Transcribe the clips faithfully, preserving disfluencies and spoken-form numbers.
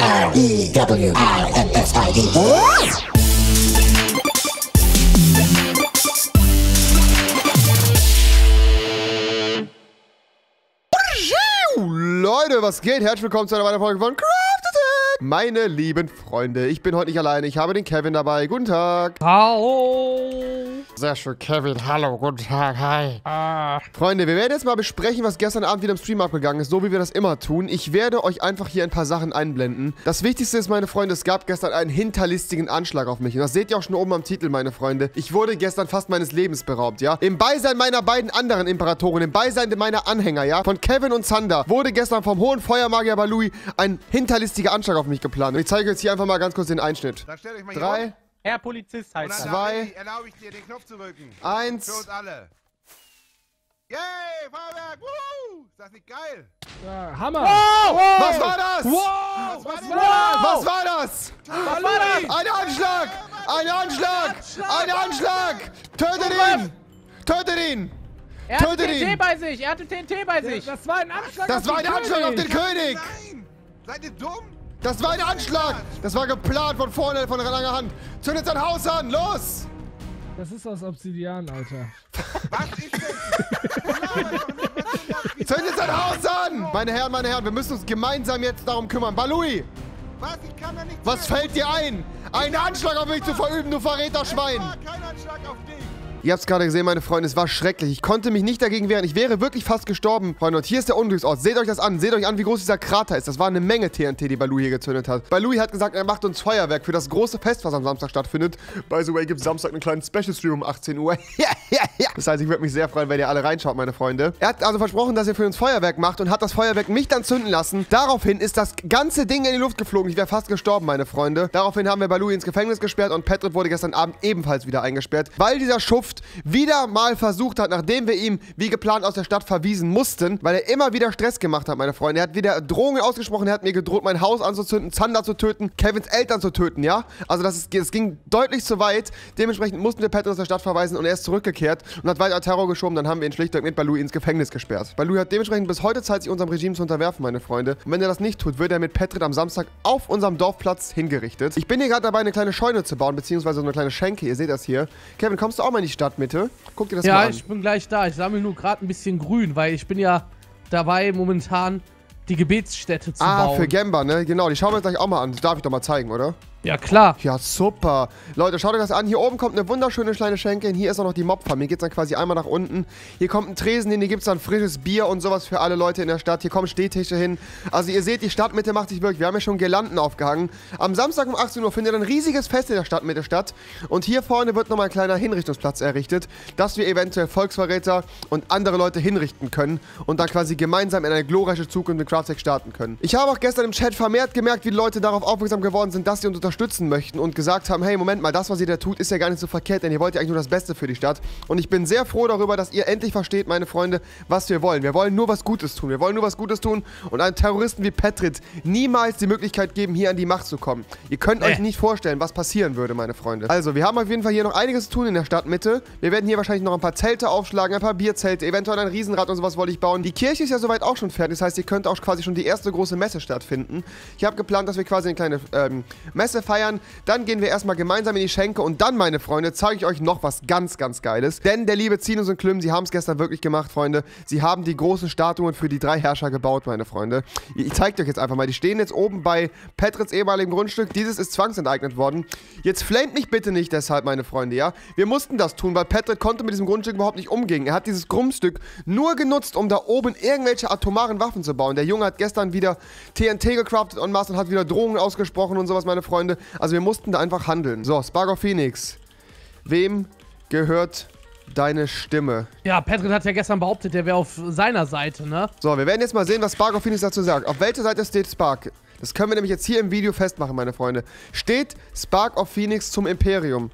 R E W I N S I D. Leute, was geht? Herzlich willkommen zu einer weiteren Folge von Craft Attack. Meine lieben Freunde, ich bin heute nicht alleine. Ich habe den Kevin dabei. Guten Tag. Hallo. Sehr schön, Kevin. Hallo, guten Tag. Hi. Ah. Freunde, wir werden jetzt mal besprechen, was gestern Abend wieder im Stream abgegangen ist, so wie wir das immer tun. Ich werde euch einfach hier ein paar Sachen einblenden. Das Wichtigste ist, meine Freunde, es gab gestern einen hinterlistigen Anschlag auf mich. Und das seht ihr auch schon oben am Titel, meine Freunde. Ich wurde gestern fast meines Lebens beraubt, ja? Im Beisein meiner beiden anderen Imperatoren, im Beisein meiner Anhänger, ja? Von Kevin und Zander wurde gestern vom hohen Feuermagier Balui ein hinterlistiger Anschlag auf mich geplant. Und ich zeige euch jetzt hier einfach mal ganz kurz den Einschnitt. Dann stellt euch mal Drei. hier Herr Polizist heißt und er. dann Zwei. erlaube ich dir, den Knopf zu drücken. Eins. Für uns alle. Yay, Feuerwerk! Woo! Ist das nicht geil? Ja, Hammer! Wow! Was war das? Wow! Was Was war war Was war das? Was war das? Ein Anschlag! Ein Anschlag! Ein Anschlag! Tötet ihn! Tötet ihn! Er hatte Tötet T N T ihn! bei sich! Er hatte T N T bei sich! Das war ein Anschlag Das auf war ein den Anschlag auf den König. König! Nein! Seid ihr dumm? Das war ein Anschlag! Das war geplant von vorne, von langer Hand. Zündet sein Haus an! Los! Das ist aus Obsidian, Alter. Was ist denn? Zündet sein Haus an! Meine Herren, meine Herren, wir müssen uns gemeinsam jetzt darum kümmern. Balui! Was? Ich kann da nicht. Was fällt dir ein? Einen Anschlag auf mich zu verüben, du Verräterschwein! War kein Anschlag auf dich. Ihr habt es gerade gesehen, meine Freunde, es war schrecklich. Ich konnte mich nicht dagegen wehren. Ich wäre wirklich fast gestorben, Freunde. Und hier ist der Unglücksort. Seht euch das an. Seht euch an, wie groß dieser Krater ist. Das war eine Menge T N T, die Balui hier gezündet hat. Balui hat gesagt, er macht uns Feuerwerk für das große Fest, was am Samstag stattfindet. By the way, gibt es Samstag einen kleinen Special-Stream um achtzehn Uhr. Ja, ja, ja. Das heißt, ich würde mich sehr freuen, wenn ihr alle reinschaut, meine Freunde. Er hat also versprochen, dass er für uns Feuerwerk macht und hat das Feuerwerk mich dann zünden lassen. Daraufhin ist das ganze Ding in die Luft geflogen. Ich wäre fast gestorben, meine Freunde. Daraufhin haben wir Balui ins Gefängnis gesperrt und Patrick wurde gestern Abend ebenfalls wieder eingesperrt, weil dieser Schuft wieder mal versucht hat, nachdem wir ihm wie geplant aus der Stadt verwiesen mussten, weil er immer wieder Stress gemacht hat, meine Freunde. Er hat wieder Drohungen ausgesprochen, er hat mir gedroht, mein Haus anzuzünden, Zander zu töten, Kevins Eltern zu töten, ja? Also das, ist, das ging deutlich zu weit. Dementsprechend mussten wir Patrick aus der Stadt verweisen und er ist zurückgekehrt und hat weiter Terror geschoben. Dann haben wir ihn schlichtweg mit Balui ins Gefängnis gesperrt. Balui hat dementsprechend bis heute Zeit, sich unserem Regime zu unterwerfen, meine Freunde. Und wenn er das nicht tut, wird er mit Patrick am Samstag auf unserem Dorfplatz hingerichtet. Ich bin hier gerade dabei, eine kleine Scheune zu bauen, beziehungsweise so eine kleine Schenke. Ihr seht das hier. Kevin, kommst du auch mal in die Stadtmitte? Guck dir das Ja, mal an. ich bin gleich da. Ich sammle nur gerade ein bisschen Grün, weil ich bin ja dabei, momentan die Gebetsstätte zu Ah, bauen. für Gemba, ne? Genau, die schauen wir uns gleich auch mal an. Das darf ich doch mal zeigen, oder? Ja, klar. Ja, super. Leute, schaut euch das an. Hier oben kommt eine wunderschöne kleine Schenke. Hier ist auch noch die Mob-Farm. Hier geht es dann quasi einmal nach unten. Hier kommt ein Tresen hin. Hier gibt es dann frisches Bier und sowas für alle Leute in der Stadt. Hier kommen Stehtische hin. Also ihr seht, die Stadtmitte macht sich wirklich. Wir haben ja schon Girlanden aufgehangen. Am Samstag um achtzehn Uhr findet ein riesiges Fest in der Stadtmitte statt. Und hier vorne wird nochmal ein kleiner Hinrichtungsplatz errichtet, dass wir eventuell Volksverräter und andere Leute hinrichten können und dann quasi gemeinsam in eine glorreiche Zukunft mit Craft Attack starten können. Ich habe auch gestern im Chat vermehrt gemerkt, wie die Leute darauf aufmerksam geworden sind, dass sie uns unterstützen möchten und gesagt haben, hey, Moment mal, das, was ihr da tut, ist ja gar nicht so verkehrt, denn ihr wollt ja eigentlich nur das Beste für die Stadt. Und ich bin sehr froh darüber, dass ihr endlich versteht, meine Freunde, was wir wollen. Wir wollen nur was Gutes tun. Wir wollen nur was Gutes tun und einem Terroristen wie Patrick niemals die Möglichkeit geben, hier an die Macht zu kommen. Ihr könnt Nee. euch nicht vorstellen, was passieren würde, meine Freunde. Also, wir haben auf jeden Fall hier noch einiges zu tun in der Stadtmitte. Wir werden hier wahrscheinlich noch ein paar Zelte aufschlagen, ein paar Bierzelte, eventuell ein Riesenrad und sowas wollte ich bauen. Die Kirche ist ja soweit auch schon fertig. Das heißt, ihr könnt auch quasi schon die erste große Messe stattfinden. Ich habe geplant, dass wir quasi eine kleine ähm, Messe feiern. Dann gehen wir erstmal gemeinsam in die Schenke und dann, meine Freunde, zeige ich euch noch was ganz, ganz Geiles. Denn der liebe Zinus und Klüm, sie haben es gestern wirklich gemacht, Freunde. Sie haben die großen Statuen für die drei Herrscher gebaut, meine Freunde. Ich zeige euch jetzt einfach mal. Die stehen jetzt oben bei Patricks ehemaligem Grundstück. Dieses ist zwangsenteignet worden. Jetzt flamet mich bitte nicht deshalb, meine Freunde, ja? Wir mussten das tun, weil Patrick konnte mit diesem Grundstück überhaupt nicht umgehen. Er hat dieses Grundstück nur genutzt, um da oben irgendwelche atomaren Waffen zu bauen. Der Junge hat gestern wieder T N T gecraftet en masse und hat wieder Drohungen ausgesprochen und sowas, meine Freunde. Also wir mussten da einfach handeln. So, Spark of Phoenix. Wem gehört deine Stimme? Ja, Patrick hat ja gestern behauptet, der wäre auf seiner Seite, ne? So, wir werden jetzt mal sehen, was Spark of Phoenix dazu sagt. Auf welcher Seite steht Spark? Das können wir nämlich jetzt hier im Video festmachen, meine Freunde. Steht Spark of Phoenix zum Imperium?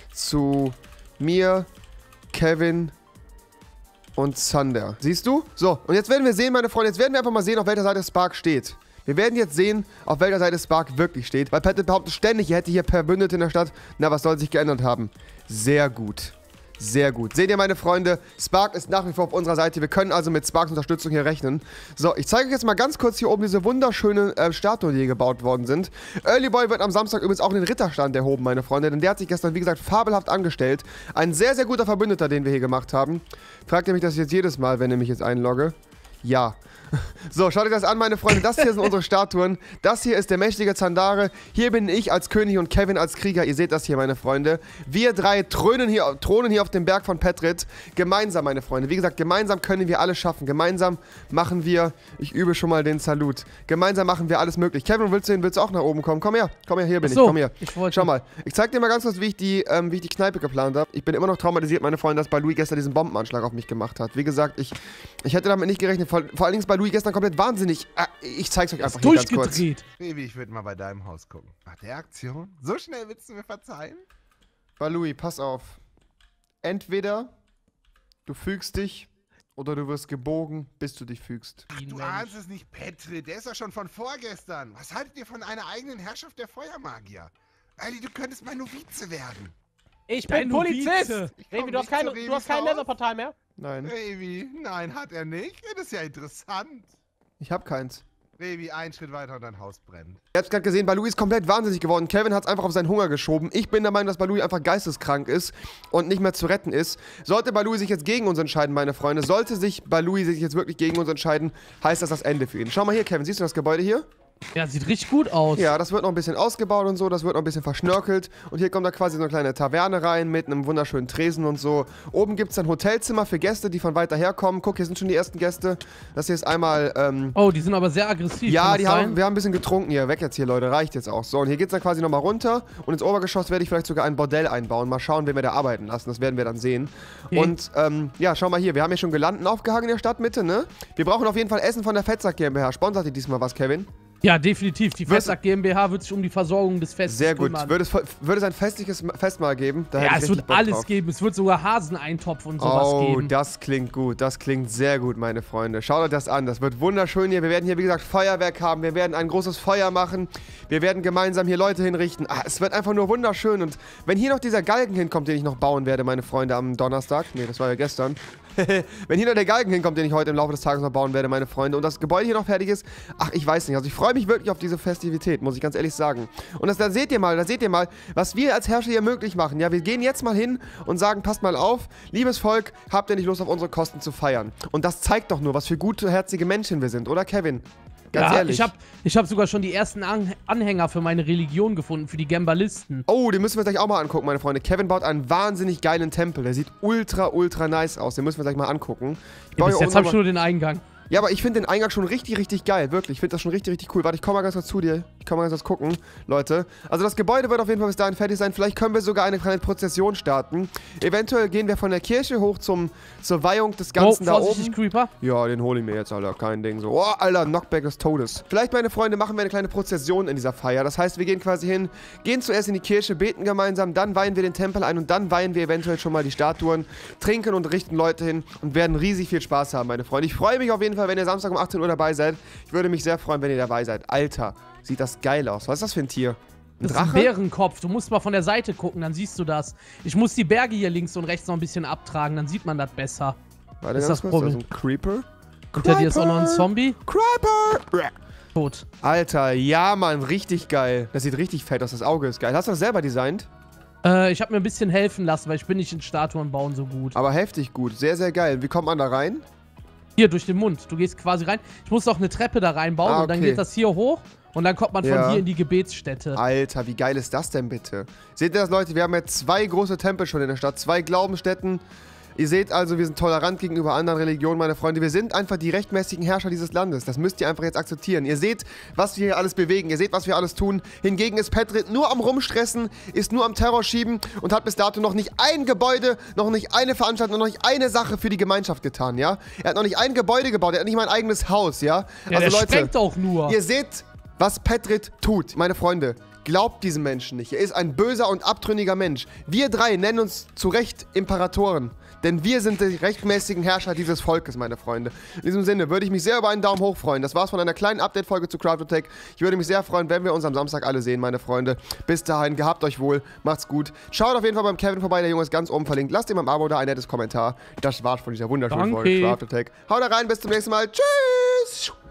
Zu mir, Kevin und Zander. Siehst du? So, und jetzt werden wir sehen, meine Freunde, jetzt werden wir einfach mal sehen, auf welcher Seite Spark steht. Wir werden jetzt sehen, auf welcher Seite Spark wirklich steht. Weil Patrick behauptet ständig, er hätte hier Verbündete in der Stadt. Na, was soll sich geändert haben? Sehr gut. Sehr gut. Seht ihr, meine Freunde, Spark ist nach wie vor auf unserer Seite. Wir können also mit Sparks Unterstützung hier rechnen. So, ich zeige euch jetzt mal ganz kurz hier oben diese wunderschönen äh, Statuen, die hier gebaut worden sind. Early Boy wird am Samstag übrigens auch in den Ritterstand erhoben, meine Freunde, denn der hat sich gestern, wie gesagt, fabelhaft angestellt. Ein sehr, sehr guter Verbündeter, den wir hier gemacht haben. Fragt ihr mich das jetzt jedes Mal, wenn ihr mich jetzt einlogge? Ja. So, schaut euch das an, meine Freunde. Das hier sind unsere Statuen. Das hier ist der mächtige Zandare. Hier bin ich als König und Kevin als Krieger. Ihr seht das hier, meine Freunde. Wir drei thronen hier, thronen hier auf dem Berg von Petrit. Gemeinsam, meine Freunde. Wie gesagt, gemeinsam können wir alles schaffen. Gemeinsam machen wir, ich übe schon mal den Salut. Gemeinsam machen wir alles möglich. Kevin, willst du, hin, willst du auch nach oben kommen? Komm her. Komm her, hier bin Ach so, ich. Komm her. ich wollte- Schau mal. Ich zeig dir mal ganz kurz, wie ich die, ähm, wie ich die Kneipe geplant habe. Ich bin immer noch traumatisiert, meine Freunde, dass Balui gestern diesen Bombenanschlag auf mich gemacht hat. Wie gesagt, ich, ich hätte damit nicht gerechnet. Vor, vor allen Dingen ist Balui gestern komplett wahnsinnig. Ah, ich zeig's euch einfach hier ganz kurz. Durchgedreht. Baby, ich würde mal bei deinem Haus gucken. Nach der Aktion? So schnell willst du mir verzeihen? Balui, pass auf. Entweder du fügst dich oder du wirst gebogen, bis du dich fügst. Du ahnst es nicht, Petrit. Der ist doch schon von vorgestern. Was haltet ihr von einer eigenen Herrschaft der Feuermagier? Ali, du könntest mein Novize werden. Ich Dein bin Polizist! Novize. Ich komm Revi, du hast nicht keine, zu du hast kein Revis Haus. Netherportal mehr? Nein, Revi, nein, hat er nicht. Das ist ja interessant. ich hab keins. Revi, einen Schritt weiter und dein Haus brennt. Ihr habt gerade gesehen, Balui ist komplett wahnsinnig geworden. Kevin hat es einfach auf seinen Hunger geschoben. Ich bin der Meinung, dass Balui einfach geisteskrank ist und nicht mehr zu retten ist. Sollte Balui sich jetzt gegen uns entscheiden, meine Freunde, sollte sich Balui sich jetzt wirklich gegen uns entscheiden, heißt das das Ende für ihn. Schau mal hier, Kevin, siehst du das Gebäude hier? Ja, sieht richtig gut aus. Ja, das wird noch ein bisschen ausgebaut und so, das wird noch ein bisschen verschnörkelt. Und hier kommt da quasi so eine kleine Taverne rein mit einem wunderschönen Tresen und so. Oben gibt es ein Hotelzimmer für Gäste, die von weiter her kommen. Guck, hier sind schon die ersten Gäste. Das hier ist einmal, ähm, Oh, die sind aber sehr aggressiv. ja, kann das die sein? haben, wir haben ein bisschen getrunken hier. Weg jetzt hier, Leute. Reicht jetzt auch. So, und hier geht's dann quasi nochmal runter. Und ins Obergeschoss werde ich vielleicht sogar ein Bordell einbauen. Mal schauen, wen wir da arbeiten lassen. Das werden wir dann sehen. Okay. Und, ähm, ja, schau mal hier. Wir haben hier schon Gelanden aufgehangen in der Stadtmitte, ne? Wir brauchen auf jeden Fall Essen von der Fettsack GmbH. Sponsert ihr diesmal was, Kevin? Ja, definitiv. Die Wirst- Festsack GmbH wird sich um die Versorgung des Festes Sehr gut. kümmern. Wird es, wird es ein festliches Festmahl geben? Da hätte Ja, ich es richtig wird Bock alles drauf. geben. Es wird sogar Haseneintopf und sowas Oh, geben. das klingt gut. Das klingt sehr gut, meine Freunde. Schaut euch das an. Das wird wunderschön hier. Wir werden hier, wie gesagt, Feuerwerk haben. Wir werden ein großes Feuer machen. Wir werden gemeinsam hier Leute hinrichten. Ah, es wird einfach nur wunderschön. Und wenn hier noch dieser Galgen hinkommt, den ich noch bauen werde, meine Freunde, am Donnerstag. Nee, das war ja gestern. Wenn hier noch der Galgen hinkommt, den ich heute im Laufe des Tages noch bauen werde, meine Freunde, und das Gebäude hier noch fertig ist, ach, ich weiß nicht. Also ich freue mich wirklich auf diese Festivität, muss ich ganz ehrlich sagen. Und das, da seht ihr mal, da seht ihr mal, was wir als Herrscher hier möglich machen. Ja, wir gehen jetzt mal hin und sagen, passt mal auf, liebes Volk, habt ihr nicht Lust, auf unsere Kosten zu feiern? Und das zeigt doch nur, was für gutherzige Menschen wir sind, oder Kevin? Ganz Ja, ehrlich. ich habe ich hab sogar schon die ersten An Anhänger für meine Religion gefunden, für die Gembalisten. Oh, den müssen wir uns gleich auch mal angucken, meine Freunde. Kevin baut einen wahnsinnig geilen Tempel. Der sieht ultra, ultra nice aus. Den müssen wir uns gleich mal angucken. Ich baue Bis hier jetzt oben habe ich noch mal- nur den Eingang. Ja, aber ich finde den Eingang schon richtig, richtig geil. Wirklich. Ich finde das schon richtig, richtig cool. Warte, ich komme mal ganz kurz zu dir. Ich komme mal ganz kurz gucken, Leute. Also das Gebäude wird auf jeden Fall bis dahin fertig sein. Vielleicht können wir sogar eine kleine Prozession starten. Eventuell gehen wir von der Kirche hoch zum, zur Weihung des Oh, Ganzen da vorsichtig, oben. Creeper. Ja, den hole ich mir jetzt, Alter. Kein Ding so. Oh, Alter, Knockback des Todes. Vielleicht, meine Freunde, machen wir eine kleine Prozession in dieser Feier. Das heißt, wir gehen quasi hin, gehen zuerst in die Kirche, beten gemeinsam, dann weihen wir den Tempel ein und dann weihen wir eventuell schon mal die Statuen, trinken und richten Leute hin und werden riesig viel Spaß haben, meine Freunde. Ich freue mich auf jeden Fall, wenn ihr Samstag um achtzehn Uhr dabei seid. Ich würde mich sehr freuen, wenn ihr dabei seid. Alter, sieht das geil aus. Was ist das für ein Tier? Ein Das ist ein Drache? Bärenkopf. Du musst mal von der Seite gucken, dann siehst du das. Ich muss die Berge hier links und rechts noch ein bisschen abtragen, dann sieht man das besser. Warte, ist ganz das kurz, da ist Problem. ein Creeper. Hinter dir ist auch noch ein Creeper! Zombie. Creeper! Tot. Alter, ja, Mann, richtig geil. Das sieht richtig fett aus. Das Auge ist geil. Hast du das selber designt? Äh, ich habe mir ein bisschen helfen lassen, weil ich bin nicht in Statuen bauen so gut. Aber heftig gut. Sehr, sehr geil. Wie kommt man da rein? Hier, durch den Mund. Du gehst quasi rein. Ich muss auch eine Treppe da reinbauen Ah, und dann okay. geht das hier hoch und dann kommt man von Ja. hier in die Gebetsstätte. Alter, wie geil ist das denn bitte? Seht ihr das, Leute? Wir haben jetzt zwei große Tempel schon in der Stadt. Zwei Glaubensstätten. Ihr seht also, wir sind tolerant gegenüber anderen Religionen, meine Freunde. Wir sind einfach die rechtmäßigen Herrscher dieses Landes. Das müsst ihr einfach jetzt akzeptieren. Ihr seht, was wir hier alles bewegen. Ihr seht, was wir alles tun. Hingegen ist Petrit nur am Rumstressen, ist nur am Terror schieben und hat bis dato noch nicht ein Gebäude, noch nicht eine Veranstaltung, noch nicht eine Sache für die Gemeinschaft getan, ja? Er hat noch nicht ein Gebäude gebaut, er hat nicht mal ein eigenes Haus, ja? Ja, der sprengt auch nur. Ihr seht, was Petrit tut. Meine Freunde, glaubt diesem Menschen nicht. Er ist ein böser und abtrünniger Mensch. Wir drei nennen uns zu Recht Imperatoren. Denn wir sind die rechtmäßigen Herrscher dieses Volkes, meine Freunde. In diesem Sinne würde ich mich sehr über einen Daumen hoch freuen. Das war's von einer kleinen Update-Folge zu Craftotech. Ich würde mich sehr freuen, wenn wir uns am Samstag alle sehen, meine Freunde. Bis dahin, gehabt euch wohl, macht's gut. Schaut auf jeden Fall beim Kevin vorbei, der Junge ist ganz oben verlinkt. Lasst ihm ein Abo da, ein nettes Kommentar. Das war's von dieser wunderschönen Danke. Folge Craftotech. Haut da rein, bis zum nächsten Mal. Tschüss!